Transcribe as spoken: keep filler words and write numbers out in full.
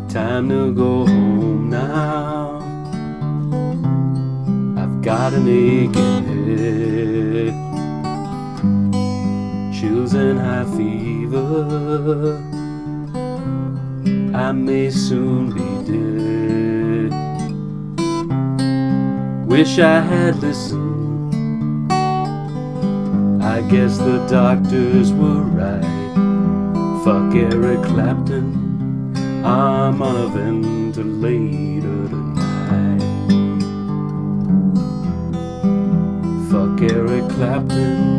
Time to go home now. I've got an aching head, chills and high fever. I may soon be dead. Wish I had listened. I guess the doctors were right. Fuck Eric Clapton, I'm on a ventilator tonight. Fuck Eric Clapton,